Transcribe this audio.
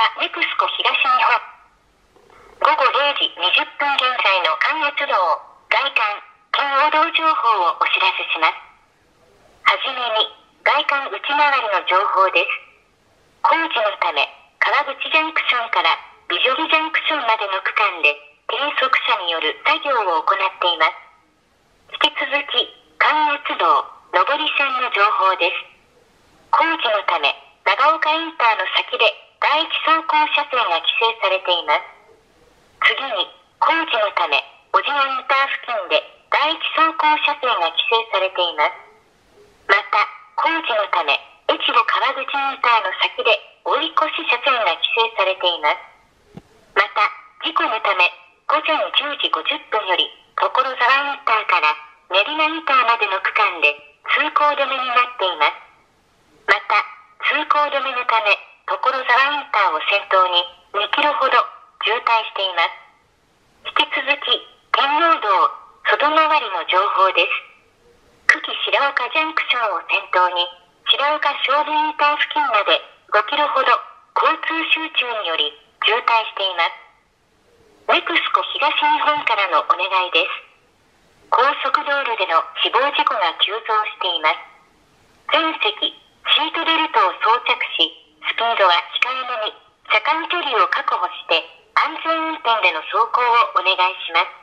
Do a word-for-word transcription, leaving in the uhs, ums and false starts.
はネクスコ東日本。ごごれいじにじゅっぷん現在の関越道外環圏央道情報をお知らせします。はじめに、外環内回りの情報です。工事のため、川口ジャンクションから美女木ジャンクションまでの区間で低速車による作業を行っています。引き続き、関越道上り線の情報です。工事のため、長岡インターの先で第一走行車線が規制されています。次に、工事のため、小島インター付近で第一走行車線が規制されています。また、工事のため、越後川口インターの先で追い越し車線が規制されています。また、事故のため、ごぜんじゅうじごじゅっぷんより、所沢インターから練馬インターまでの区間で通行止めになっています。また、通行止めのため、所沢インターを先頭ににキロほど渋滞しています。引き続き、圏央道外回りの情報です。久喜白岡ジャンクションを先頭に、白岡勝負インター付近までごキロほど交通集中により渋滞しています。ネクスコ東日本からのお願いです。高速道路での死亡事故が急増しています。全席、シートベルトを装着し、スピードは控えめに、車間距離を確保して、安全運転での走行をお願いします。